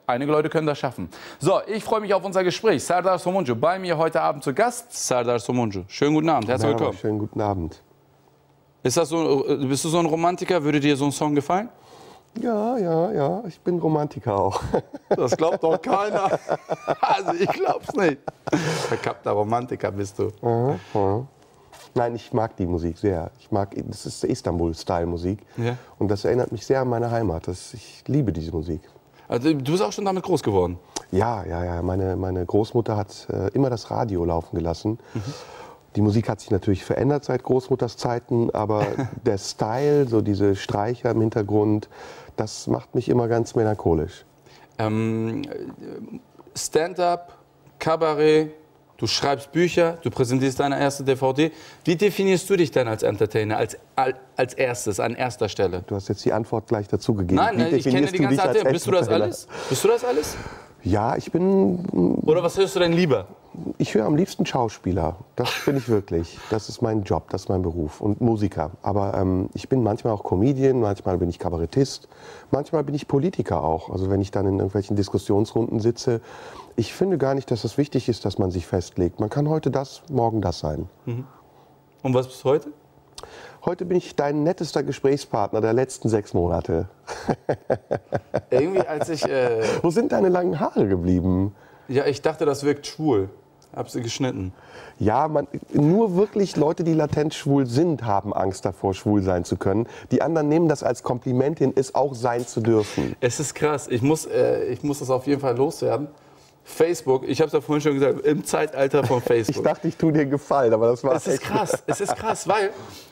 einige Leute können das schaffen. So, ich freue mich auf unser Gespräch. Serdar Somuncu, bei mir heute Abend zu Gast. Serdar Somuncu, schönen guten Abend, herzlich willkommen. Schönen guten Abend. Ist das so, bist du so ein Romantiker? Würde dir so ein Song gefallen? Ja, ich bin Romantiker auch. Das glaubt doch keiner. Also ich glaub's nicht. Verkappter Romantiker bist du. Nein, ich mag die Musik sehr. Das ist Istanbul-Style-Musik. Ja. Und das erinnert mich sehr an meine Heimat. Ich liebe diese Musik. Also du bist auch schon damit groß geworden? Ja. Meine Großmutter hat immer das Radio laufen gelassen. Die Musik hat sich natürlich verändert seit Großmutters Zeiten, aber der Style, so diese Streicher im Hintergrund, das macht mich immer ganz melancholisch. Stand-up, Kabarett, du schreibst Bücher, du präsentierst deine erste DVD. Wie definierst du dich denn als Entertainer, als erstes, an erster Stelle? Du hast jetzt die Antwort gleich dazu gegeben. Nein, ich kenne die ganze Zeit. Bist du das alles? Bist du das alles? Ja, ich bin... Oder was hörst du denn lieber? Ich höre am liebsten Schauspieler. Das bin ich wirklich. Das ist mein Job, das ist mein Beruf. Und Musiker. Aber ich bin manchmal auch Comedian, manchmal bin ich Kabarettist, manchmal bin ich Politiker auch. Also wenn ich dann in irgendwelchen Diskussionsrunden sitze. Ich finde gar nicht, dass es wichtig ist, dass man sich festlegt. Man kann heute das, morgen das sein. Und was bist du heute? Heute bin ich dein nettester Gesprächspartner der letzten 6 Monate. Irgendwie als ich... Wo sind deine langen Haare geblieben? Ja, ich dachte, das wirkt schwul. Hab sie geschnitten. Ja, nur wirklich Leute, die latent schwul sind, haben Angst davor, schwul sein zu können. Die anderen nehmen das als Kompliment hin, es auch sein zu dürfen. Es ist krass. Ich muss das auf jeden Fall loswerden. Facebook, ich habe es ja vorhin schon gesagt, im Zeitalter von Facebook. Ich dachte, ich tue dir einen Gefallen, aber das war Es ist krass, weil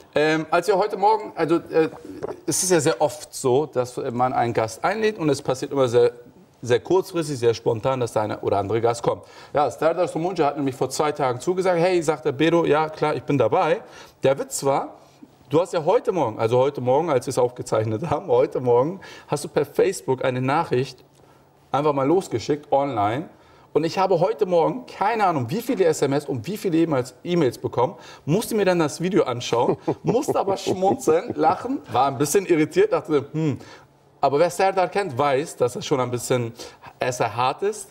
als wir heute Morgen, es ist ja sehr oft so, dass man einen Gast einlädt und es passiert immer sehr kurzfristig, sehr spontan, dass der eine oder andere Gast kommt. Ja, Serdar Somuncu hat nämlich vor 2 Tagen zugesagt, hey, sagt der Bedo, ja klar, ich bin dabei. Der Witz war, du hast ja heute Morgen, als wir es aufgezeichnet haben, heute Morgen, hast du per Facebook eine Nachricht einfach mal losgeschickt, online. Und ich habe heute Morgen, keine Ahnung, wie viele SMS und wie viele E-Mails bekommen, musste mir dann das Video anschauen, musste aber schmunzeln, lachen, war ein bisschen irritiert, dachte, Aber wer Serdar kennt, weiß, dass er schon ein bisschen sehr hart ist.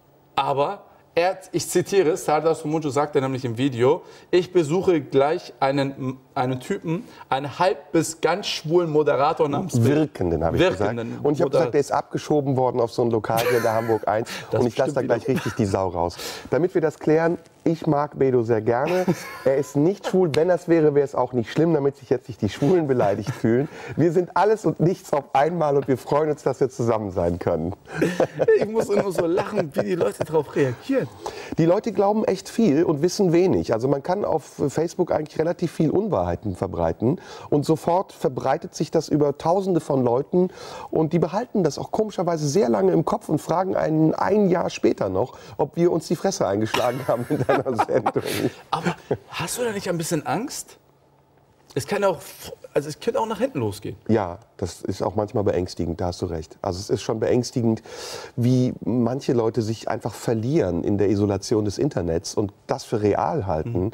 Aber ich zitiere, Serdar Somuncu sagte nämlich im Video, ich besuche gleich einen Typen, einen halb bis ganz schwulen Moderator namens Wirkenden, habe ich gesagt. Und ich habe gesagt, der ist abgeschoben worden auf so ein Lokal hier in der Hamburg 1. Und ich lasse da gleich richtig die Sau raus. Damit wir das klären, ich mag Bedo sehr gerne. Er ist nicht schwul. Wenn das wäre, wäre es auch nicht schlimm, damit sich jetzt nicht die Schwulen beleidigt fühlen. Wir sind alles und nichts auf einmal und wir freuen uns, dass wir zusammen sein können. Ich muss nur so lachen, wie die Leute darauf reagieren. Die Leute glauben echt viel und wissen wenig. Also man kann auf Facebook eigentlich relativ viel Unwahrheiten verbreiten und sofort verbreitet sich das über Tausende von Leuten und die behalten das auch komischerweise sehr lange im Kopf und fragen einen ein Jahr später noch, ob wir uns die Fresse eingeschlagen haben in deiner Sendung. Aber hast du da nicht ein bisschen Angst? Es könnte auch nach hinten losgehen. Ja, das ist auch manchmal beängstigend, da hast du recht. Also es ist schon beängstigend, wie manche Leute sich einfach verlieren in der Isolation des Internets und das für real halten.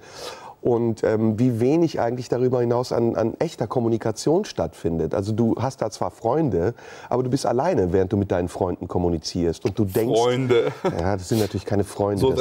Und wie wenig eigentlich darüber hinaus an echter Kommunikation stattfindet. Also du hast da zwar Freunde, aber du bist alleine, während du mit deinen Freunden kommunizierst. Und du denkst, Freunde. Ja, das sind natürlich keine Freunde. So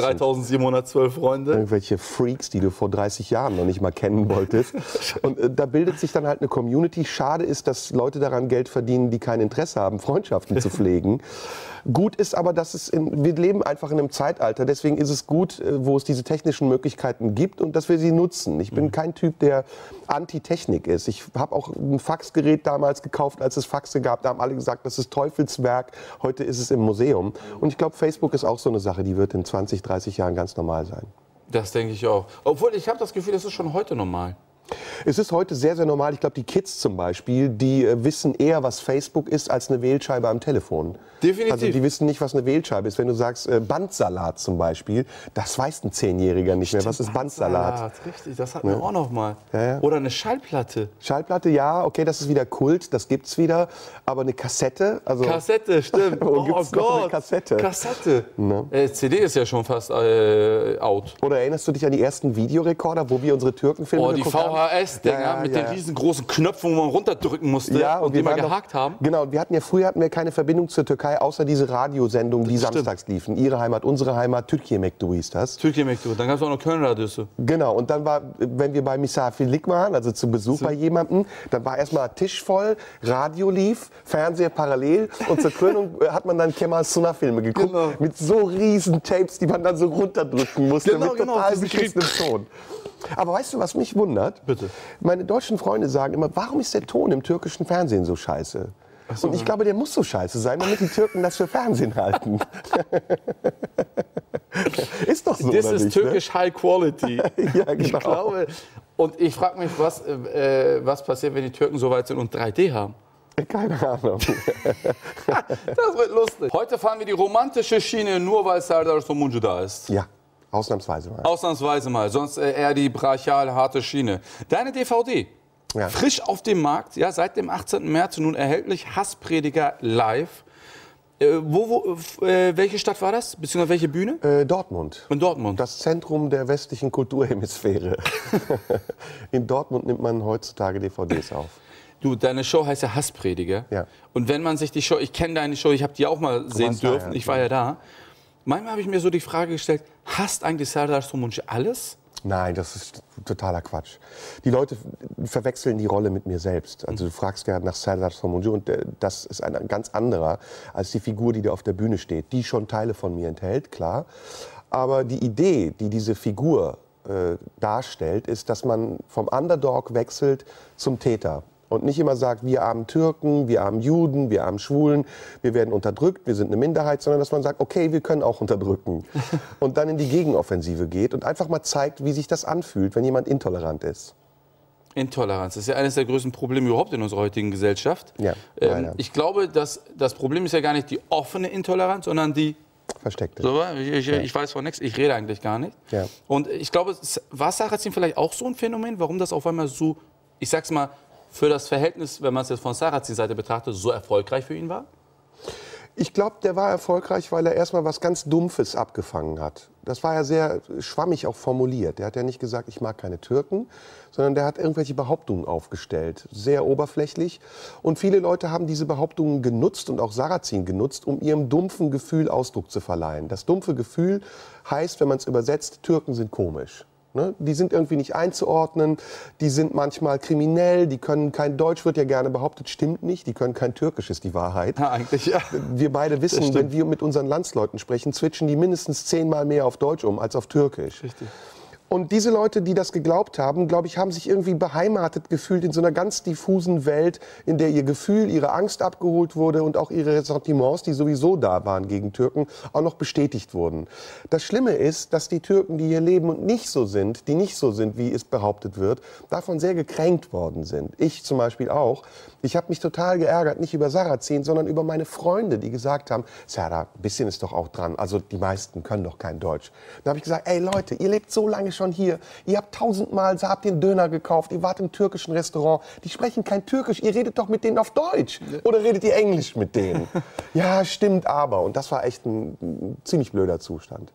3712 Freunde. Irgendwelche Freaks, die du vor 30 Jahren noch nicht mal kennen wolltest. Und da bildet sich dann halt eine Community. Schade ist, dass Leute daran Geld verdienen, die kein Interesse haben, Freundschaften zu pflegen. Gut ist aber, dass wir leben einfach in einem Zeitalter, deswegen ist es gut, wo es diese technischen Möglichkeiten gibt und dass wir sie nutzen. Ich bin kein Typ, der Anti-Technik ist. Ich habe auch ein Faxgerät damals gekauft, als es Faxe gab. Da haben alle gesagt, das ist Teufelswerk. Heute ist es im Museum. Und ich glaube, Facebook ist auch so eine Sache, die wird in 20, 30 Jahren ganz normal sein. Das denke ich auch. Obwohl, ich habe das Gefühl, das ist schon heute normal. Es ist heute sehr, sehr normal. Ich glaube, die Kids zum Beispiel, die wissen eher, was Facebook ist, als eine Wählscheibe am Telefon. Definitiv. Also die wissen nicht, was eine Wählscheibe ist. Wenn du sagst Bandsalat zum Beispiel, das weiß ein 10-Jähriger nicht mehr. Was ist Bandsalat? Richtig, das hatten wir auch noch mal. Ja. Oder eine Schallplatte. Schallplatte, ja, okay, das ist wieder Kult, das gibt's wieder. Aber eine Kassette, also... Kassette, stimmt. Oh Gott, eine Kassette. Kassette. Ne? CD ist ja schon fast out. Oder erinnerst du dich an die ersten Videorekorder, wo wir unsere Türkenfilme die geguckt haben? VHS-Dinger mit den riesengroßen Knöpfen, wo man runterdrücken musste und die mal gehakt haben. Genau, früher hatten wir keine Verbindung zur Türkei, außer diese Radiosendungen, die samstags liefen. Ihre Heimat, unsere Heimat, Türkiye Mektubu hieß das. Türkiye Mektubu, dann gab es auch noch Köln-Radios. Genau, und dann war, wenn wir bei Misafirlik waren, also zum Besuch bei jemandem, dann war erstmal Tisch voll, Radio lief, Fernseher parallel und zur Krönung hat man dann Kemal Sunal-Filme geguckt, mit so riesen Tapes, die man dann so runterdrücken musste, mit total beschissenem Ton. Aber weißt du, was mich wundert? Bitte. Meine deutschen Freunde sagen immer, warum ist der Ton im türkischen Fernsehen so scheiße? So, und ich glaube, der muss so scheiße sein, damit die Türken das für Fernsehen halten. Ist doch so, das oder ist nicht, türkisch ne? High Quality. Ja, genau. Ich glaube, und ich frage mich, was passiert, wenn die Türken so weit sind und 3D haben? Keine Ahnung. Das wird lustig. Heute fahren wir die romantische Schiene, nur weil Serdar Somuncu da ist. Ja, ausnahmsweise mal. Ausnahmsweise mal, sonst eher die brachial harte Schiene. Deine DVD, frisch auf dem Markt, ja, seit dem 18. März nun erhältlich, Hassprediger live. Welche Stadt war das? Beziehungsweise welche Bühne? Dortmund. In Dortmund. Das Zentrum der westlichen Kulturhemisphäre. In Dortmund nimmt man heutzutage DVDs auf. Du, deine Show heißt ja Hassprediger. Ja. Und wenn man sich die Show, ich kenne deine Show, ich habe die auch mal sehen dürfen, ich war ja da. Manchmal habe ich mir so die Frage gestellt, hasst eigentlich Serdar Somuncu alles? Nein, das ist totaler Quatsch. Die Leute verwechseln die Rolle mit mir selbst. Also du fragst ja nach Serdar Somuncu und das ist ein ganz anderer als die Figur, die da auf der Bühne steht, die schon Teile von mir enthält, klar. Aber die Idee, die diese Figur darstellt, ist, dass man vom Underdog wechselt zum Täter. Und nicht immer sagt, wir armen Türken, wir armen Juden, wir armen Schwulen, wir werden unterdrückt, wir sind eine Minderheit, sondern dass man sagt, okay, wir können auch unterdrücken. Und dann in die Gegenoffensive geht und einfach mal zeigt, wie sich das anfühlt, wenn jemand intolerant ist. Intoleranz ist ja eines der größten Probleme überhaupt in unserer heutigen Gesellschaft. Ja, ich glaube, dass das Problem ist ja gar nicht die offene Intoleranz, sondern die versteckte. So, ich weiß von nichts, ich rede eigentlich gar nicht. Ja. Und ich glaube, war Sarrazin vielleicht auch so ein Phänomen, warum das auf einmal so, ich sag's mal, für das Verhältnis, wenn man es jetzt von Sarrazins Seite betrachtet, so erfolgreich für ihn war? Ich glaube, der war erfolgreich, weil er erstmal was ganz Dumpfes abgefangen hat. Das war ja sehr schwammig auch formuliert. Der hat ja nicht gesagt, ich mag keine Türken, sondern der hat irgendwelche Behauptungen aufgestellt, sehr oberflächlich. Und viele Leute haben diese Behauptungen genutzt und auch Sarrazin genutzt, um ihrem dumpfen Gefühl Ausdruck zu verleihen. Das dumpfe Gefühl heißt, wenn man es übersetzt, Türken sind komisch. Ne? Die sind irgendwie nicht einzuordnen, die sind manchmal kriminell, die können kein Deutsch, wird ja gerne behauptet, stimmt nicht, die können kein Türkisch, ist die Wahrheit. Ja, eigentlich, ja. Wir beide wissen, wenn wir mit unseren Landsleuten sprechen, switchen die mindestens 10-mal mehr auf Deutsch um als auf Türkisch. Richtig. Und diese Leute, die das geglaubt haben, glaube ich, haben sich irgendwie beheimatet gefühlt in so einer ganz diffusen Welt, in der ihr Gefühl, ihre Angst abgeholt wurde und auch ihre Ressentiments, die sowieso da waren gegen Türken, auch noch bestätigt wurden. Das Schlimme ist, dass die Türken, die hier leben und nicht so sind, die nicht so sind, wie es behauptet wird, davon sehr gekränkt worden sind. Ich zum Beispiel auch. Ich habe mich total geärgert, nicht über Sarrazin, sondern über meine Freunde, die gesagt haben, Serdar, ein bisschen ist doch auch dran. Also die meisten können doch kein Deutsch. Da habe ich gesagt, ey Leute, ihr lebt so lange schon hier. Ihr habt 1000-mal, habt den Döner gekauft, ihr wart im türkischen Restaurant. Die sprechen kein Türkisch, ihr redet doch mit denen auf Deutsch. Oder redet ihr Englisch mit denen? Ja, stimmt aber. Und das war echt ein ziemlich blöder Zustand.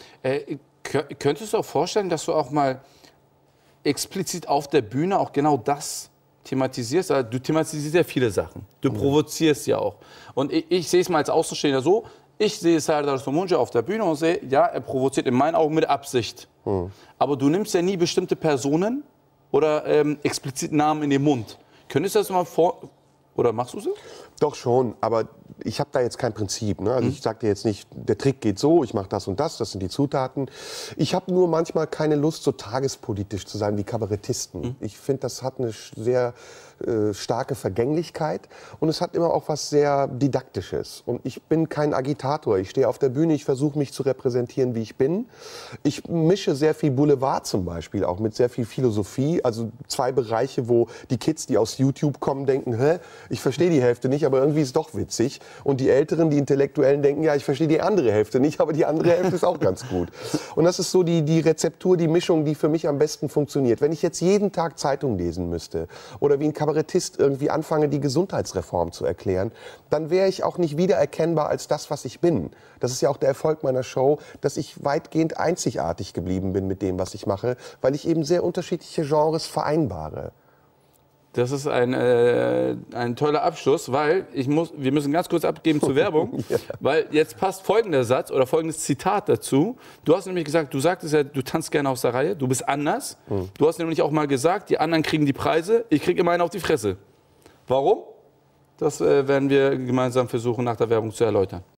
Könntest du auch vorstellen, dass du auch mal explizit auf der Bühne auch genau das thematisierst? Du thematisierst ja viele Sachen. Du provozierst ja auch. Und ich sehe es mal als Außenstehender so, ich sehe Serdar Somuncu auf der Bühne und sehe, ja, er provoziert in meinen Augen mit Absicht. Aber du nimmst ja nie bestimmte Personen oder explizit Namen in den Mund. Könntest du das mal oder machst du so? Doch schon, aber ich habe da jetzt kein Prinzip. Ne? Also ich sage dir jetzt nicht, der Trick geht so, ich mache das und das sind die Zutaten. Ich habe nur manchmal keine Lust, so tagespolitisch zu sein wie Kabarettisten. Ich finde, das hat eine sehr starke Vergänglichkeit und es hat immer auch was sehr Didaktisches. Und ich bin kein Agitator. Ich stehe auf der Bühne, ich versuche mich zu repräsentieren, wie ich bin. Ich mische sehr viel Boulevard zum Beispiel, auch mit sehr viel Philosophie. Also 2 Bereiche, wo die Kids, die aus YouTube kommen, denken, hä, ich verstehe die Hälfte nicht, aber irgendwie ist es doch witzig. Und die Älteren, die Intellektuellen denken, ja, ich verstehe die andere Hälfte nicht, aber die andere Hälfte ist auch ganz gut. Und das ist so die Rezeptur, die Mischung, die für mich am besten funktioniert. Wenn ich jetzt jeden Tag Zeitung lesen müsste oder wie ein Kabarettist irgendwie anfange, die Gesundheitsreform zu erklären, dann wäre ich auch nicht wiedererkennbar als das, was ich bin. Das ist ja auch der Erfolg meiner Show, dass ich weitgehend einzigartig geblieben bin mit dem, was ich mache, weil ich eben sehr unterschiedliche Genres vereinbare. Das ist ein toller Abschluss, weil wir müssen ganz kurz abgeben zur Werbung, ja. Weil jetzt passt folgender Satz oder folgendes Zitat dazu. Du hast nämlich gesagt, du sagtest ja, du tanzt gerne aus der Reihe, du bist anders. Du hast nämlich auch mal gesagt, die anderen kriegen die Preise, ich kriege immer einen auf die Fresse. Warum? Das werden wir gemeinsam versuchen, nach der Werbung zu erläutern.